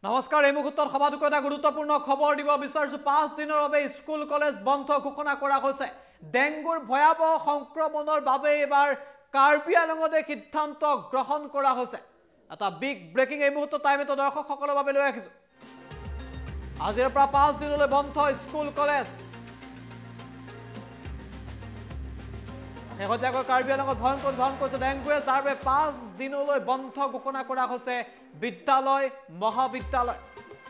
নমস্কাৰ এই মুহূৰ্তত সভাটোক এটা গুৰুত্বপূৰ্ণ খবৰ দিব বিচাৰিছো 5 দিনৰ বাবে স্কুল কলেজ বন্ধ ঘোষণা কৰা হৈছে ডেংগুৰ ভয়াবহ সংক্ৰমণৰ বাবে এবাৰ কাৰ্বি আংলঙতে সিদ্ধান্ত গ্ৰহণ কৰা হৈছে এটা বিগ ব্ৰেকিং এই মুহূৰ্তত টাইম এটা দৰ্শকসকলৰ বাবে লৈ আহিছো আজিৰ পৰা 5 দিনলৈ বন্ধ স্কুল কলেজ শেহতীয়াকৈ কাৰ্বি আংলঙত ভয়ংকৰ ধৰণ কৰিছে ডেংগুৱে যাৰ বাবে 5 দিনলৈ বন্ধ ঘোষণা কৰা হৈছে বিদ্যালয় মহাবিদ্যালয়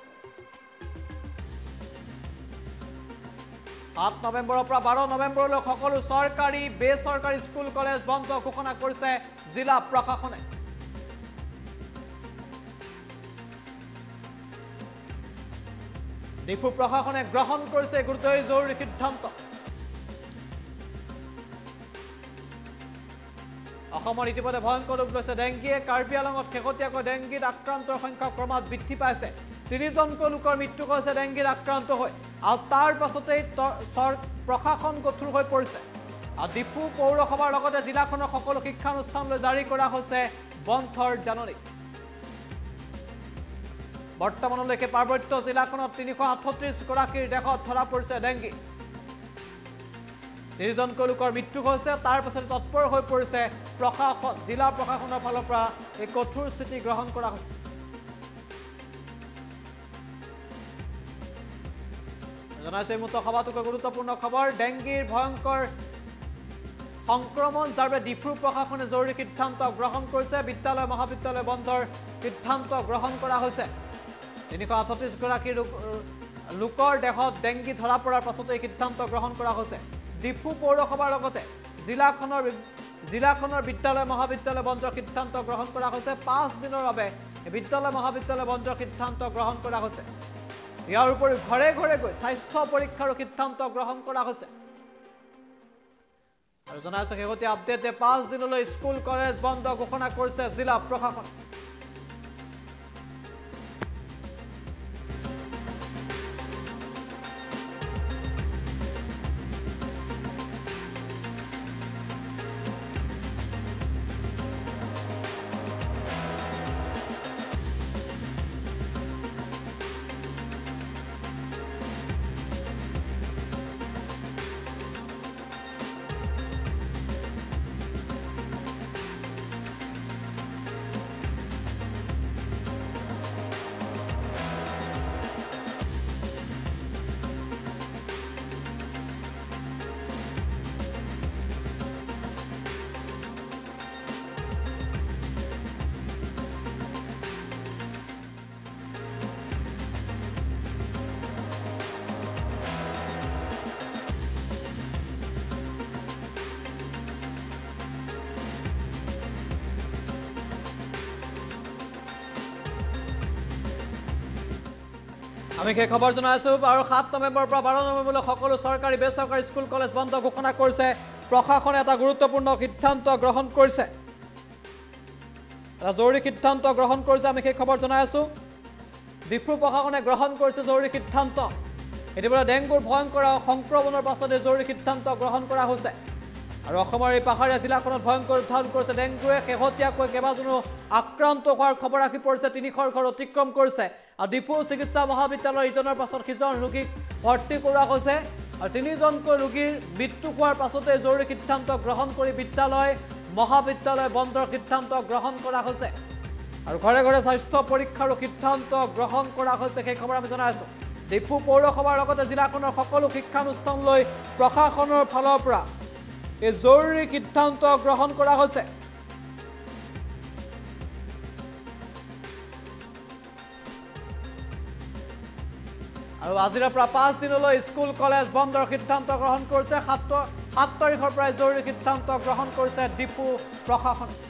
7 নৱেম্বৰৰ পৰা 12 নৱেম্বৰলৈ সকলো চৰকাৰী বেচৰকাৰী স্কুল কলেজ বন্ধ ঘোষণা কৰিছে জিলা প্ৰশাসনে ডিফু প্ৰশাসনে গ্ৰহণ কৰিছে গুৰুত্বপূৰ্ণ জৰুৰী সিদ্ধান্ত অসমৰ ইতিমধ্যে ভয়ংকৰ ৰূপ লৈছে ডেংগিয়ে কাৰ্বি আংলঙত শেহতীয়াকৈ ডেংগিত আক্ৰান্তৰ সংখ্যা ক্ৰমাৎ বৃদ্ধি পাইছে 3জনকৈ লোকৰ মৃত্যু হৈছে ডেংগিত আক্ৰান্ত হৈ আৰু তাৰ পাছতেই প্ৰশাসন কঠোৰ হৈ পৰিছে আৰু ডিফু পৌৰসভাৰ লগতে জিলাখনৰ সকলো শিক্ষানুষ্ঠানলৈ জাৰি কৰা হৈছে বন্ধৰ জাননী বৰ্তমানলৈকে পাৰ্বত্য জিলাখনত 338 গৰাকীৰ দেহত ধৰা পৰিছে ডেংগি 3জনকৈ লোকৰ মৃত্যু হৈছে তাৰ পাছতে তৎপৰ হৈ পৰিছে প্ৰশাসন জিলা প্ৰশাসনৰ ফালৰ পৰা এই কঠোৰ স্থিতি গ্ৰহণ কৰা হৈছে জনাইছে এই মুহূৰ্তত সভাটোক গুৰুত্বপূৰ্ণ খবৰ ডেংগিৰ ভয়ংকৰ সংক্ৰমণ যাৰ বাবে ডিফু প্ৰশাসনে জৰুৰী সিদ্ধান্ত গ্ৰহণ কৰিছে বিদ্যালয় মহাবিদ্যালয় বন্ধৰ সিদ্ধান্ত গ্ৰহণ কৰা হৈছে 338 গৰাকী লোকৰ দেহত ডেংগি ধৰা পৰাৰ পাছতে এই সিদ্ধান্ত গ্ৰহণ কৰা হৈছে ডিফু পৌৰসভাৰ লগতে জিলাখনৰ বিদ্যালয় মহাবিদ্যালয় বন্ধৰ সিদ্ধান্ত গ্ৰহণ কৰা হৈছে 5 দিনৰ বাবে বিদ্যালয় মহাবিদ্যালয় বন্ধৰ সিদ্ধান্ত গ্ৰহণ কৰা হৈছে ইয়াৰ উপৰিও ঘৰে ঘৰে গৈ স্বাস্থ্য পৰীক্ষাৰ সিদ্ধান্ত গ্ৰহণ কৰা হৈছে আৰু জনাইছে শেহতীয়া আপডেট যে 5 দিনলৈ স্কুল কলেজ বন্ধ ঘোষণা কৰিছে জিলা প্ৰশাসন আমি এই খবৰ জনাইছো আৰু 7 নৱেম্বৰৰ পৰা 12 নৱেম্বৰলৈ সকলো চৰকাৰী বেচৰকাৰী স্কুল কলেজ বন্ধ ঘোষণা কৰিছে প্ৰশাসনে এটা গুৰুত্বপূৰ্ণ সিদ্ধান্ত গ্ৰহণ কৰিছে এটা জৰুৰী সিদ্ধান্ত গ্ৰহণ কৰিছে আমি এই খবৰ জনাইছো ডিফু প্ৰশাসনে গ্ৰহণ কৰিছে জৰুৰী সিদ্ধান্ত এতিয়ালৈ ডেংগুৰ ভয়ংকৰ সংক্ৰমণৰ পাছতে জৰুৰী সিদ্ধান্ত গ্ৰহণ কৰা হৈছে আৰু অসমৰ এই পাহাৰীয়া জিলাখনত ভয়ংকৰ ধাৰণ কৰিছে ডেংগুৱে শেহতীয়াকৈ কেইবাজনো আক্ৰান্ত হোৱাৰ খবৰ আহি পৰিছে 300 ঘৰ অতিক্ৰম কৰিছে আৰু ডিফু চিকিৎসা মহাবিদ্যালয়ৰ ইজনৰ পাছত সিজন ৰোগীক ভৰ্তি কৰা হৈছে আৰু 3জনকৈ ৰোগীৰ মৃত্যু হোৱাৰ পাছতে জৰুৰী সিদ্ধান্ত গ্ৰহণ কৰি বিদ্যালয় মহাবিদ্যালয় বন্ধৰ সিদ্ধান্ত গ্ৰহণ কৰা হৈছে আৰু ঘৰে ঘৰে স্বাস্থ্য পৰীক্ষাৰ সিদ্ধান্ত গ্ৰহণ কৰা হৈছে সেই খবৰ আমি জনাইছো ডিফু পৌৰসভাৰ লগতে জিলাখনৰ সকলো শিক্ষানুষ্ঠানলৈ প্ৰশাসনৰ ফালৰ পৰা এই জৰুৰী সিদ্ধান্ত গ্ৰহণ কৰা হৈছে আৰু আজিৰ পৰা 5 দিনলৈ স্কুল কলেজ বন্ধৰ সিদ্ধান্ত গ্ৰহণ কৰিছে 7 তাৰিখৰ পৰা জৰুৰী সিদ্ধান্ত গ্ৰহণ কৰিছে ডিফু প্ৰশাসন